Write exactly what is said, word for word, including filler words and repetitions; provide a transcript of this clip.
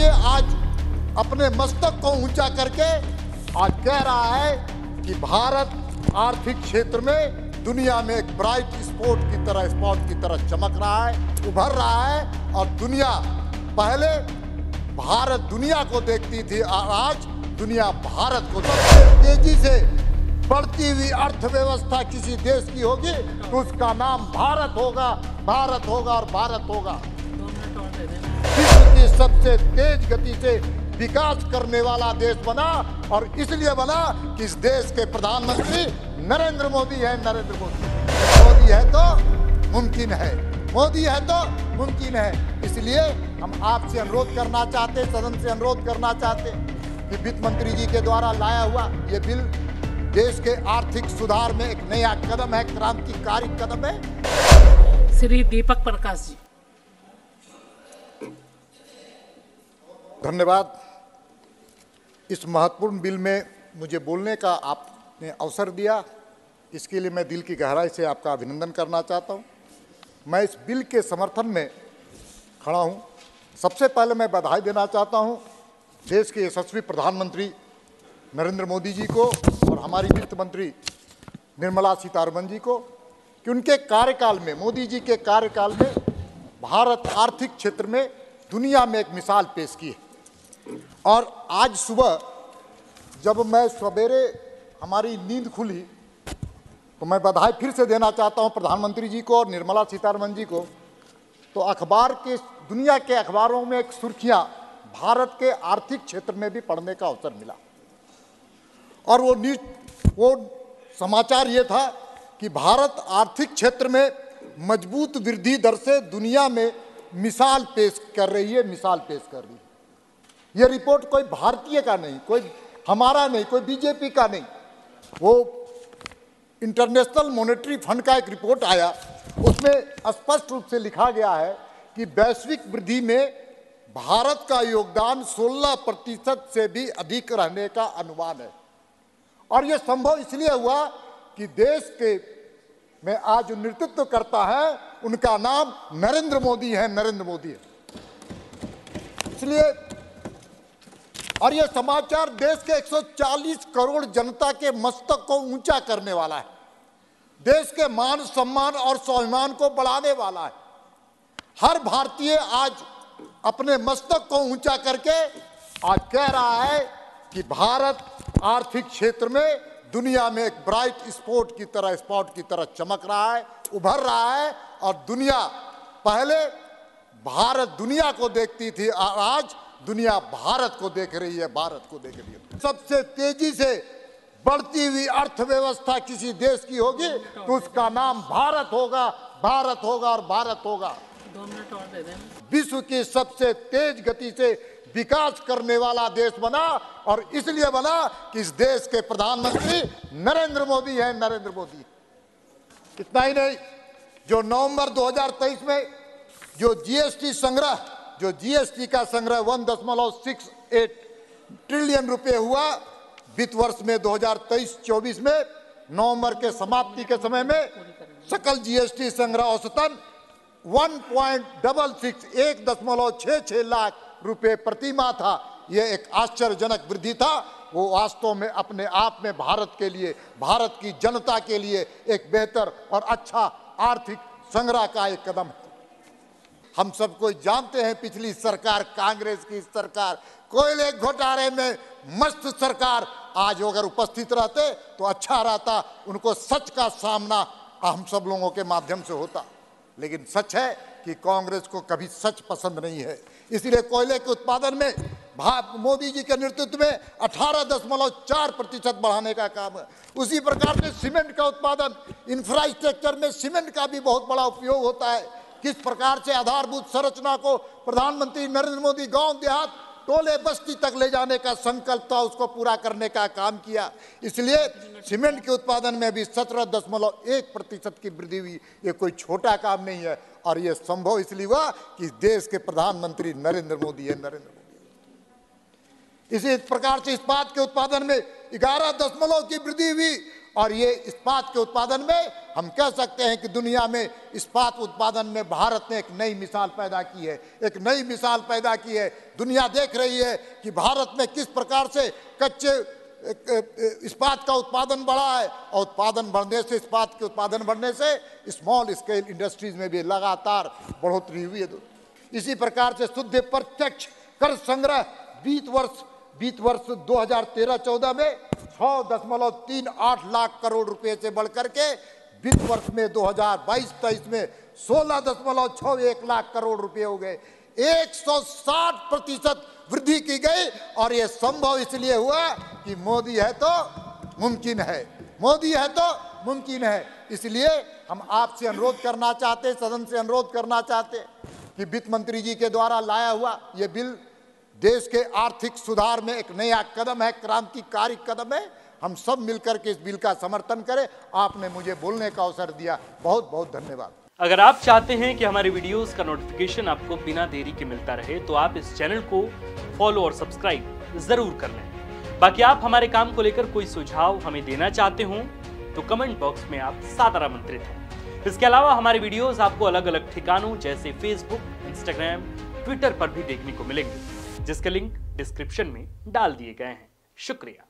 भारतीय आज अपने मस्तक को ऊंचा करके आज कह रहा है कि भारत आर्थिक क्षेत्र में दुनिया में एक ब्राइट स्पॉट की तरह स्पॉट की तरह चमक रहा है, उभर रहा है। और दुनिया पहले भारत दुनिया को देखती थी, आज दुनिया भारत को सबसे तेजी से बढ़ती हुई अर्थव्यवस्था किसी देश की होगी तो उसका नाम भारत होगा, भारत होगा और भारत होगा। विश्व की सबसे तेज गति से विकास करने वाला देश बना और इसलिए बना कि इस देश के प्रधानमंत्री नरेंद्र मोदी है। नरेंद्र मोदी मोदी है तो मुमकिन है, मोदी है तो मुमकिन है। इसलिए हम आपसे अनुरोध करना चाहते, सदन से अनुरोध करना चाहते कि वित्त मंत्री जी के द्वारा लाया हुआ ये बिल देश के आर्थिक सुधार में एक नया कदम है, क्रांतिकारी कदम है। श्री दीपक प्रकाश जी। धन्यवाद। इस महत्वपूर्ण बिल में मुझे बोलने का आपने अवसर दिया, इसके लिए मैं दिल की गहराई से आपका अभिनंदन करना चाहता हूं। मैं इस बिल के समर्थन में खड़ा हूं। सबसे पहले मैं बधाई देना चाहता हूं देश के यशस्वी प्रधानमंत्री नरेंद्र मोदी जी को और हमारी वित्त मंत्री निर्मला सीतारमण जी को कि उनके कार्यकाल में, मोदी जी के कार्यकाल में भारत आर्थिक क्षेत्र में दुनिया में एक मिसाल पेश की है। और आज सुबह जब मैं सवेरे हमारी नींद खुली तो मैं बधाई फिर से देना चाहता हूं प्रधानमंत्री जी को और निर्मला सीतारमण जी को। तो अखबार के, दुनिया के अखबारों में एक सुर्खियां भारत के आर्थिक क्षेत्र में भी पढ़ने का अवसर मिला और वो न्यूज वो समाचार ये था कि भारत आर्थिक क्षेत्र में मजबूत वृद्धि दर से दुनिया में मिसाल पेश कर रही है, मिसाल पेश कर रही है। यह रिपोर्ट कोई भारतीय का नहीं, कोई हमारा नहीं, कोई बीजेपी का नहीं, वो इंटरनेशनल मॉनेटरी फंड का एक रिपोर्ट आया। उसमें स्पष्ट रूप से लिखा गया है कि वैश्विक वृद्धि में भारत का योगदान सोलह प्रतिशत से भी अधिक रहने का अनुमान है। और यह संभव इसलिए हुआ कि देश के में आज जो नेतृत्व करता है उनका नाम नरेंद्र मोदी है, नरेंद्र मोदी है। इसलिए और यह समाचार देश के एक सौ चालीस करोड़ जनता के मस्तक को ऊंचा करने वाला है, देश के मान सम्मान और स्वाभिमान को बढ़ाने वाला है। हर भारतीय आज अपने मस्तक को ऊंचा करके आज कह रहा है कि भारत आर्थिक क्षेत्र में दुनिया में एक ब्राइट स्पॉट की तरह स्पॉट की तरह चमक रहा है, उभर रहा है। और दुनिया पहले भारत दुनिया को देखती थी, आज दुनिया भारत को देख रही है, भारत को देख रही है। सबसे तेजी से बढ़ती हुई अर्थव्यवस्था किसी देश की होगी तो उसका नाम भारत होगा, भारत होगा और भारत होगा। दो मिनट और दे दें। विश्व की सबसे तेज गति से विकास करने वाला देश बना और इसलिए बना कि इस देश के प्रधानमंत्री नरेंद्र मोदी है, नरेंद्र मोदी। इतना ही नहीं, जो नवंबर दो हज़ार तेईस में जो जीएसटी संग्रह जो जीएसटी का संग्रह वन दशमलव सिक्स एट ट्रिलियन रुपए हुआ वित्त वर्ष में दो हज़ार तेईस चौबीस में, नवंबर के समाप्ति के समय में सकल जीएसटी संग्रह औसतन वन पॉइंट डबल सिक्स एक दशमलव छः छः लाख रुपए प्रति माह था। यह एक आश्चर्यजनक वृद्धि था। वो वास्तव में अपने आप में भारत के लिए, भारत की जनता के लिए एक बेहतर और अच्छा आर्थिक संग्रह का एक कदम है। हम सब कोई जानते हैं पिछली सरकार, कांग्रेस की सरकार, कोयले घोटाले में मस्त सरकार, आज अगर उपस्थित रहते तो अच्छा रहता, उनको सच का सामना हम सब लोगों के माध्यम से होता। लेकिन सच है कि कांग्रेस को कभी सच पसंद नहीं है, इसलिए कोयले के उत्पादन में मोदी जी के नेतृत्व में अठारह दशमलव चार प्रतिशत बढ़ाने का काम है। उसी प्रकार से सीमेंट का उत्पादन, इंफ्रास्ट्रक्चर में सीमेंट का भी बहुत बड़ा उपयोग होता है। किस प्रकार से आधारभूत संरचना को प्रधानमंत्री नरेंद्र मोदी गांव देहात टोले बस्ती तक ले जाने का संकल्प था, उसको पूरा करने का काम किया। इसलिए सीमेंट के उत्पादन में भी सत्रह दशमलव एक प्रतिशत की वृद्धि हुई। ये कोई छोटा काम नहीं है और ये संभव इसलिए हुआ कि देश के प्रधानमंत्री नरेंद्र मोदी है, नरेंद्र मोदी। इसी प्रकार से इस्पात के उत्पादन में ग्यारह दशमलव की वृद्धि हुई और ये इस्पात के उत्पादन में हम कह सकते हैं कि दुनिया में इस्पात उत्पादन में भारत ने एक नई मिसाल पैदा की है, एक नई मिसाल पैदा की है। दुनिया देख रही है कि भारत में किस प्रकार से कच्चे इस्पात का उत्पादन बढ़ा है, और उत्पादन बढ़ने से, इस्पात के उत्पादन बढ़ने से स्मॉल स्केल इंडस्ट्रीज में भी लगातार बढ़ोतरी हुई है। इसी प्रकार से शुद्ध प्रत्यक्ष कर संग्रह बीत वर्ष बीत वर्ष दो हज़ार तेरह चौदह में छह दशमलव तीन आठ लाख करोड़ रुपए से बढ़कर के वित्त वर्ष में दो हज़ार बाईस तेईस में सोलह दशमलव छह एक लाख करोड़ रुपए हो गए। एक सौ साठ प्रतिशत वृद्धि की गई, और यह संभव इसलिए हुआ कि मोदी है तो मुमकिन है, मोदी है तो मुमकिन है। इसलिए हम आपसे अनुरोध करना चाहते, सदन से अनुरोध करना चाहते कि वित्त मंत्री जी के द्वारा लाया हुआ यह बिल देश के आर्थिक सुधार में एक नया कदम है, क्रांतिकारी कदम है। हम सब मिलकर के इस बिल का समर्थन करें। आपने मुझे बोलने का अवसर दिया, बहुत बहुत धन्यवाद। अगर आप चाहते हैं कि हमारे वीडियोस का नोटिफिकेशन आपको बिना देरी के मिलता रहे, तो आप इस चैनल को फॉलो और सब्सक्राइब जरूर कर लें। बाकी आप हमारे काम को लेकर कोई सुझाव हमें देना चाहते हो तो कमेंट बॉक्स में आप सादर आमंत्रित हैं। इसके अलावा हमारे वीडियोस आपको अलग अलग ठिकानों जैसे फेसबुक, इंस्टाग्राम, ट्विटर पर भी देखने को मिलेंगे, जिसके लिंक डिस्क्रिप्शन में डाल दिए गए हैं। शुक्रिया।